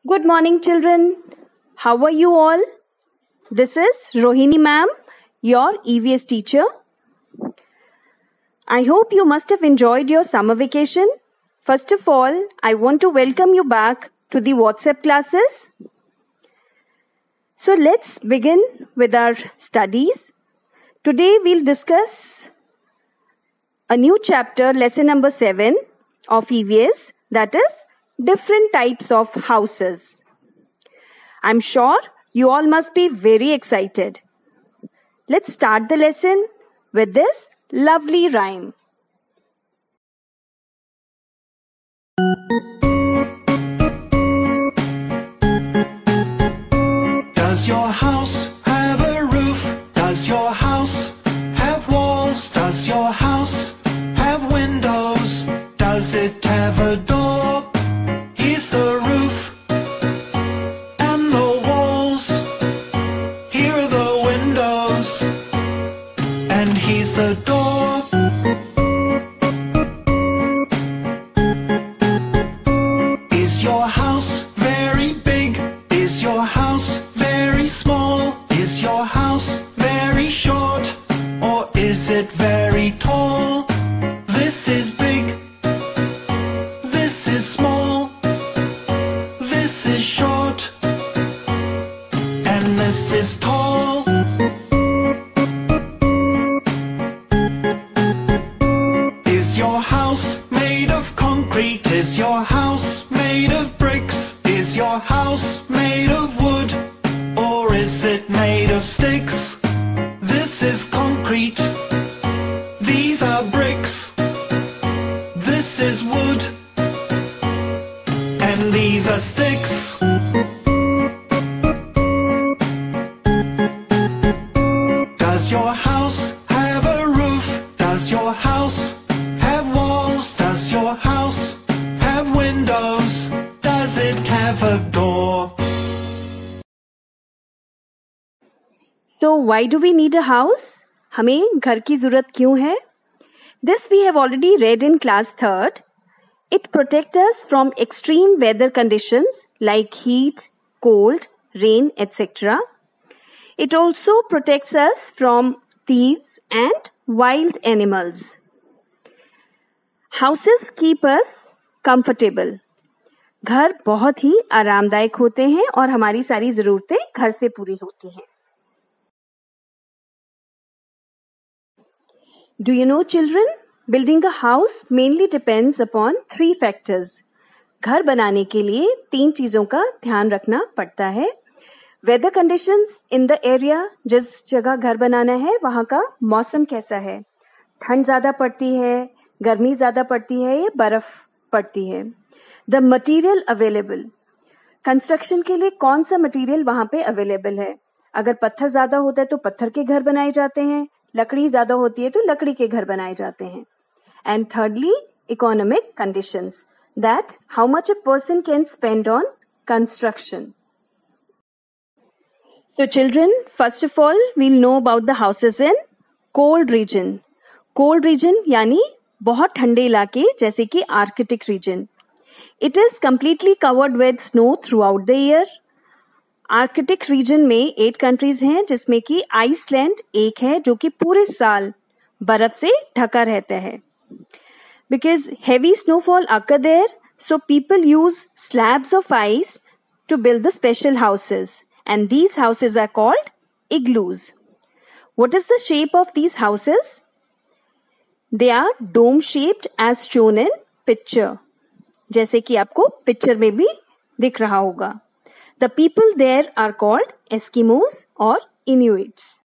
Good morning, children. How are you all? This is Rohini ma'am, your EVS teacher. I hope you must have enjoyed your summer vacation. First of all, I want to welcome you back to the WhatsApp classes. So let's begin with our studies. Today we'll discuss a new chapter, lesson number 7 of EVS, that is different types of houses. I'm sure you all must be very excited. Let's start the lesson with this lovely rhyme. Does your house have a roof? Does your house have walls? Does your house have windows? Does it have a door? Here's the roof and the walls. Here are the windows and here's the door. Is your house very big? Is your house very small? Is your house very short? Or is it very tall? This is big. This is small. This is short. And this is tall. Is your house made of concrete? Is your house made of bricks? Is your house made of wood? Or is it made of sticks? This is concrete. These are bricks. This is wood. And these are sticks. Does your house have a roof? Does your house have walls? Does your house have windows? Does it have a door? So why do we need a house? हमें घर की जरूरत क्यों है? This we have already read in class 3rd. It protects us from extreme weather conditions like heat, cold, rain, etc. It also protects us from thieves and wild animals. Houses keep us comfortable. घर बहुत ही आरामदायक होते हैं और हमारी सारी जरूरतें घर से पूरी होती हैं. Do you know, children? Building a house mainly depends upon 3 factors. घर बनाने के लिए 3 चीजों का ध्यान रखना पड़ता है. Weather conditions in the area, जिस जगह घर बनाना है वहां का मौसम कैसा है, ठंड ज्यादा पड़ती है, गर्मी ज्यादा पड़ती है या बर्फ पड़ती है. द मटेरियल अवेलेबल, कंस्ट्रक्शन के लिए कौन सा मटेरियल वहां पे अवेलेबल है. अगर पत्थर ज्यादा होता है तो पत्थर के घर बनाए जाते हैं, लकड़ी ज्यादा होती है तो लकड़ी के घर बनाए जाते हैं. And thirdly, economic conditions, that how much a person can spend on construction. So children, first of all, we'll know about the houses in cold region. Cold region यानी बहुत ठंडे इलाके जैसे कि Arctic region. It is completely covered with snow throughout the year. Arctic region में 8 countries हैं जिसमें कि आइसलैंड एक है जो कि पूरे साल बर्फ से ढका रहता है. Because heavy snowfall occur there, so people use slabs of ice to build the special houses. And these houses are called igloos. What is the shape of these houses? They are dome shaped as shown in picture. जैसे कि आपको picture में भी दिख रहा होगा. The people there are called Eskimos or Inuits.